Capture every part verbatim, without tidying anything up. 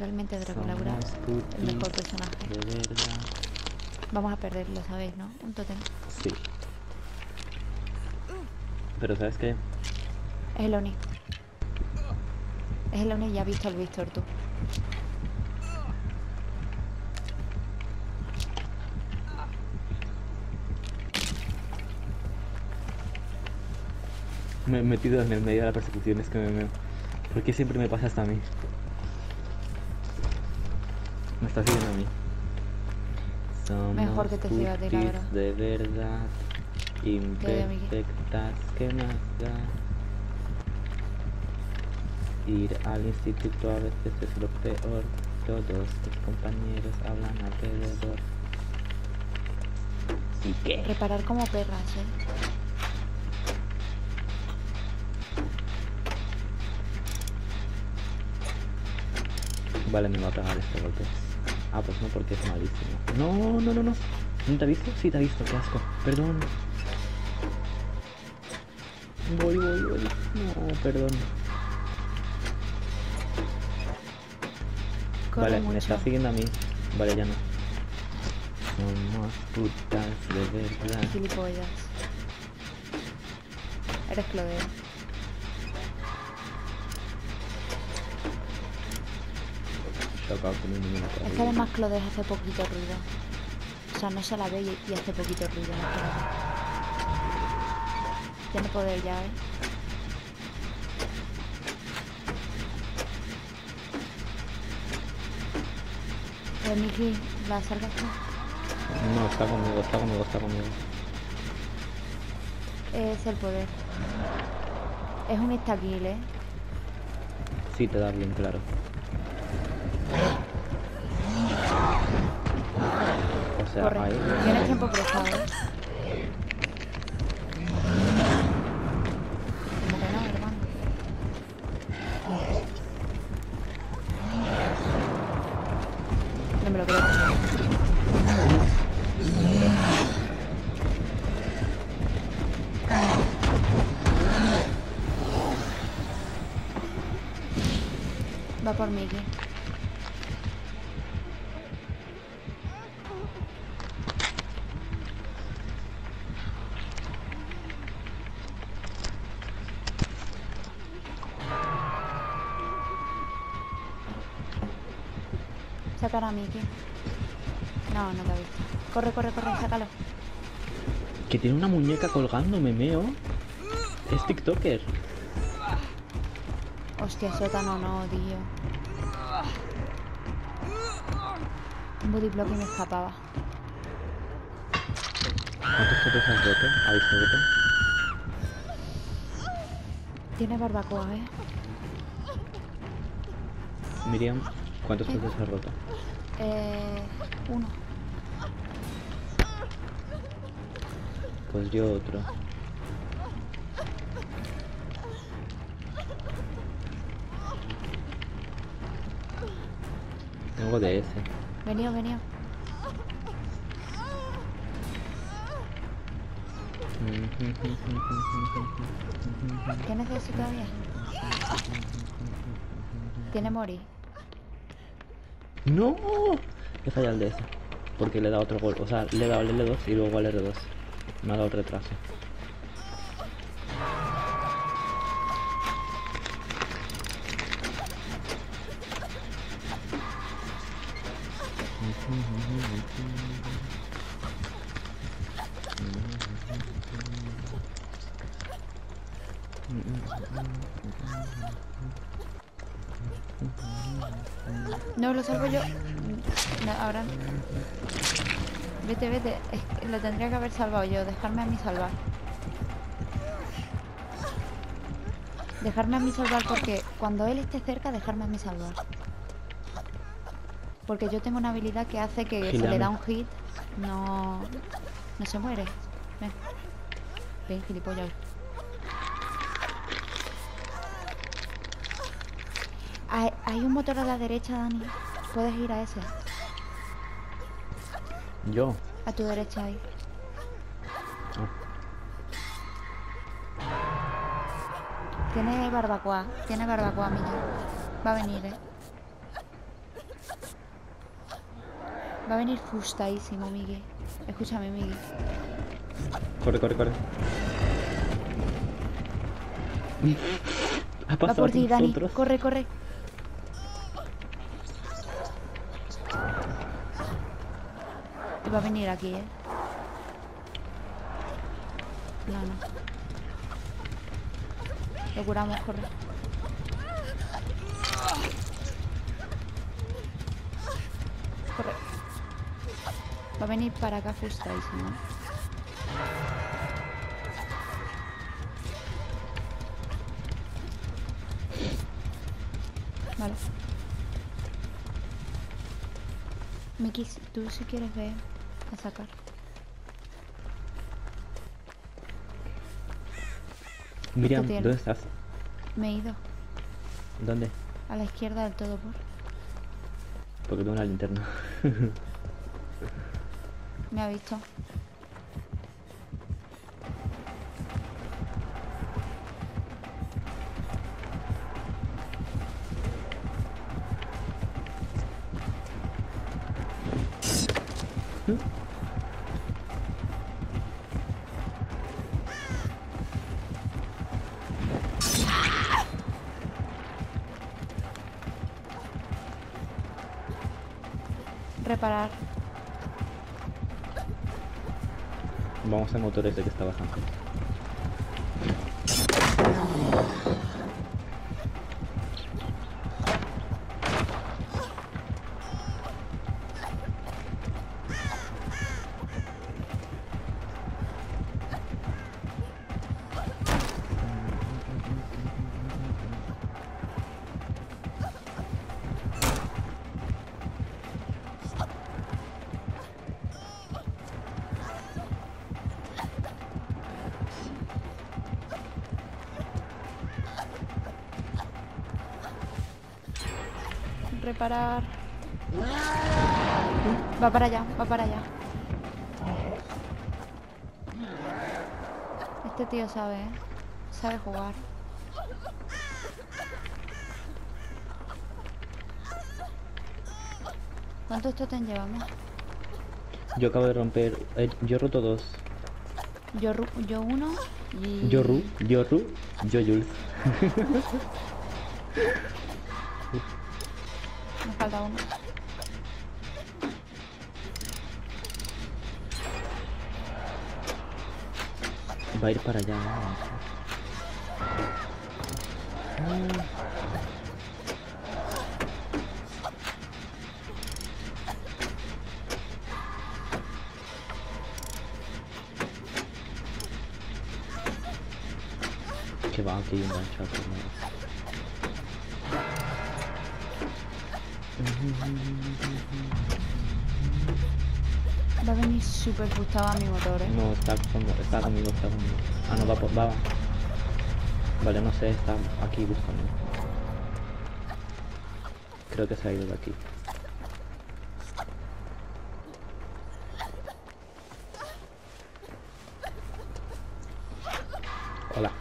Realmente Draculaura es el mejor personaje. De verdad. Vamos a perderlo, ¿sabéis, no? Un tótem. Sí. Pero ¿sabes qué? Es el Oni. Es el Oni y ya has visto al Víctor, tú. Me he metido en el medio de la persecución, es que me meo. ¿Por qué siempre me pasa hasta a mí? Me está siguiendo a mí. Somos Mejor que te siga a ti, la putis verdad. de verdad, imperfectas que más da. Ir al instituto a veces es lo peor. Todos tus compañeros hablan alrededor. ¿Y qué? Reparar como perras, ¿eh? Vale, me va a pegar este golpe. Ah, pues no, porque es malísimo. No, no, no, no. ¿No te ha visto? Sí, te ha visto, qué asco. Perdón. Voy, voy, voy. No, perdón. Corre Vale, mucho. me está siguiendo a mí. Vale, ya no. Somos putas de verdad. Gilipollas. Eres Clodeo. Chocado con un niño. Es que además Clodeo hace poquito ruido. O sea, no se la ve y, y hace poquito ruido. No Tiene poder ya, ¿eh? Eh, Miki, ¿la salvas tú? No, está conmigo, está conmigo, está conmigo. Es el poder. Es un insta-kill, ¿eh? Sí, te da bien, claro. O sea, Corre. ahí... Tienes tiempo prestado, ¿eh? Como que no, hermano. No me lo creo. Va por Miki. Sacar a Miki. No, no te ha visto. Corre, corre, corre, sácalo. Que tiene una muñeca colgando, me meo. Es TikToker. Hostia, sótano no, tío. Un body block y me escapaba. ¿Cuántos fotos has roto? ¿Habéis roto? Tiene barbacoa, ¿eh? Miriam, ¿cuántos fotos has roto? Eh... Uno. Pues yo otro. Tengo de ese. Venido, venido. ¿Tienes de eso todavía? Tiene mori. ¡No! He fallado el de ese. Porque le he dado otro gol. O sea, le he dado el L dos y luego al R dos. Me ha dado el retraso. No, lo salvo yo. No, ahora. Vete, vete. Es que lo tendría que haber salvado yo. Dejarme a mí salvar. Dejarme a mí salvar porque cuando él esté cerca, dejarme a mí salvar. Porque yo tengo una habilidad que hace que Gilame. se le da un hit, no, no se muere. Ven, ven, gilipollas. Hay, hay un motor a la derecha, Dani. Puedes ir a ese. ¿Yo? A tu derecha ahí. Ah. Tiene barbacoa. Tiene barbacoa, Miki. Va a venir, eh. Va a venir frustradísimo, Miguel. Escúchame, Miguel. Corre, corre, corre. Ha Va pasado por ti, Dani. nosotros. Corre, corre. Y va a venir aquí, ¿eh? No, no. Lo curamos, corre. Corre. Va a venir para acá frustradísimo, ¿eh? Vale. Miki, tú si quieres ver a sacar. Miriam, Esto tiene. ¿dónde estás? Me he ido ¿Dónde? a la izquierda del todo por. Porque tengo una linterna. Me ha visto. Reparar. Vamos al motor ese que está bajando. Reparar. Va para allá, va para allá. Este tío sabe, ¿eh? Sabe jugar. ¿Cuántos totem llevamos? Yo acabo de romper. eh, yo he roto dos. Yo, ru- yo uno y... Yo Ru, yo Ru, yo Jules. Me falta uno. Va a ir para allá. ¿No? Que va aquí enganchado. Va a venir súper gustado a mi motor, ¿eh? No, está, con- está conmigo, está conmigo. Ah, no, va por... Va. Vale, no sé, está aquí buscando. Creo que se ha ido de aquí. Hola.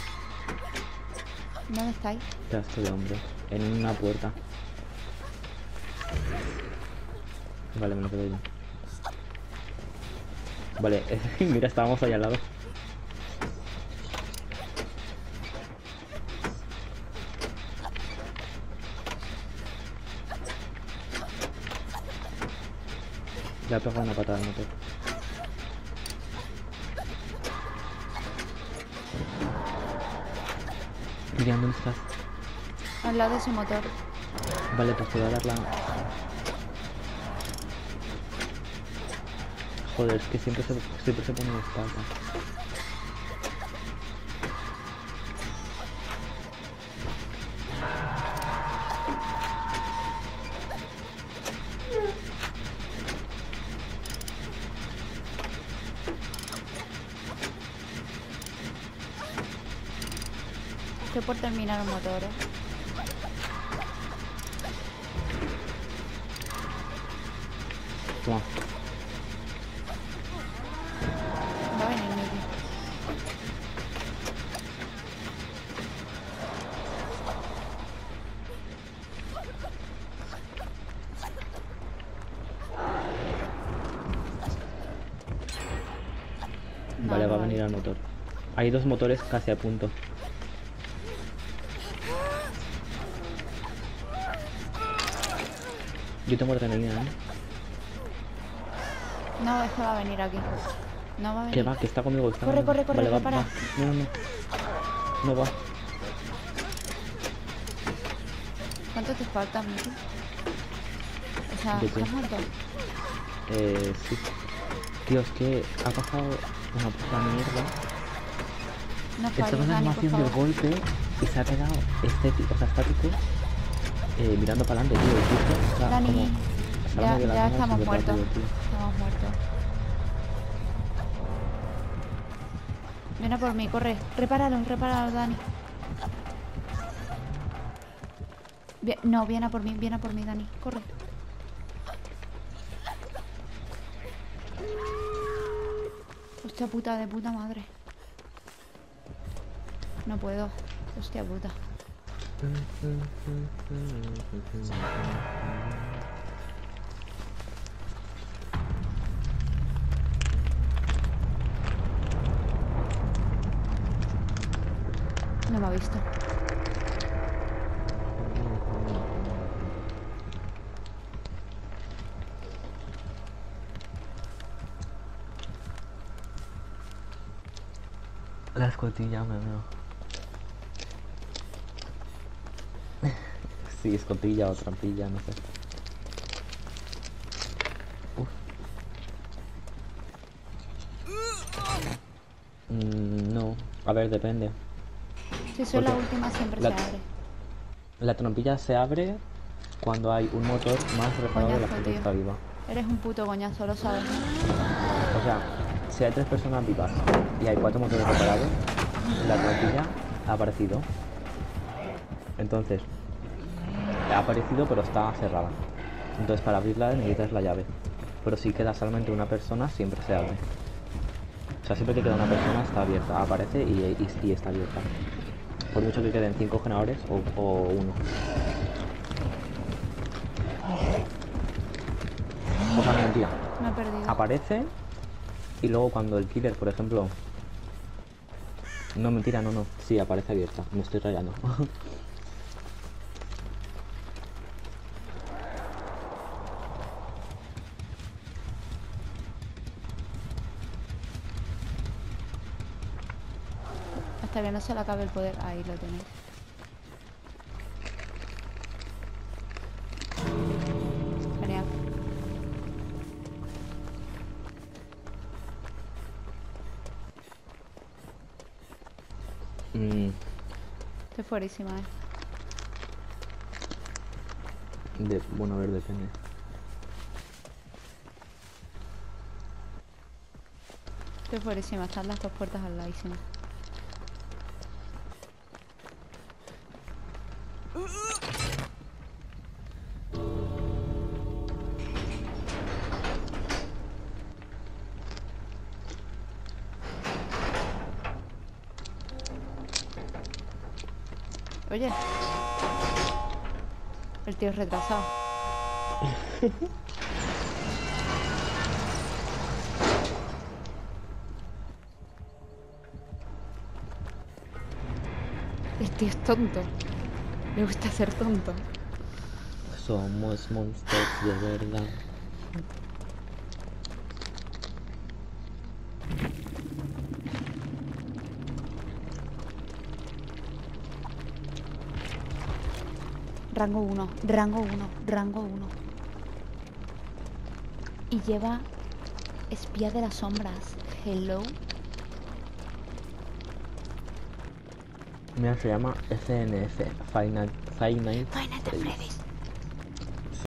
¿Dónde estáis? Qué asco de hombre. En una puerta. Vale, me lo quedo yo. Vale, mira, estábamos ahí al lado. Le ha pegado una patada al motor. Miriam, ¿dónde estás? Al lado de ese motor. Vale, pues te voy a dar la... Joder, es que siempre se, siempre se pone de espalda. Estoy por terminar un motor, ¿eh? Toma. Va a venir Miki. Vale, va a no lo he venir al visto. motor. Hay dos motores casi a punto. Yo tengo adrenalina, ¿eh? No, es que va a venir aquí. No va a venir. Que va, que está conmigo, que está Corre, conmigo. corre, corre, Vale, va, repara. va. No, no, no. No va. ¿Cuánto te falta, Miki? O sea, ¿De qué? ¿estás muerto? Eh, sí. Tío, es que ha pasado una puta mierda. No Estaba falles, en la Dani, por animación del favor. golpe y se ha quedado estético, o sea, estático, eh, mirando para adelante, tío. Y justo, o sea, Dani, como ya, sale de la ya cámara estamos súper muertos. rápido, tío. Estamos muertos. Viene a por mí, corre. Repáralo, repáralo, Dani. Vie- no, viene a por mí, viene a por mí, Dani. Corre. Hostia puta, de puta madre. No puedo. Hostia puta. No me ha visto. La escotilla, me veo. Sí, escotilla o trampilla, no sé. Uf. Mm, no, a ver, depende. Si soy la Porque última, siempre la- se abre. La trampilla se abre cuando hay un motor más reparado de la Coñazo, gente que tío. está viva. Eres un puto coñazo, lo sabes. O sea, si hay tres personas vivas y hay cuatro motores reparados, la trampilla ha aparecido. Entonces, ha aparecido pero está cerrada. Entonces para abrirla necesitas la llave. Pero si queda solamente una persona, siempre se abre. O sea, siempre que queda una persona está abierta, aparece y, y, y está abierta. Por mucho que queden cinco generadores o, o uno. O sea, mentira. Me he perdido. Aparece y luego cuando el killer, por ejemplo... No, mentira, no, no. Sí, aparece abierta. Me estoy rayando. Hasta que no se le acabe el poder. Ahí lo tenéis. Genial. Mm, Estoy fuerísima, eh. de, bueno, a ver, depende. Estoy fuerísima. Están las dos puertas al ladísimo. Oye. El tío es retrasado. El tío es tonto. Le gusta ser tonto. Somos monstruos de verdad. Rango uno, rango uno, rango uno. Y lleva espía de las sombras. Hello. Mira, se llama F N F, Five Nights Five Nights at Freddy's.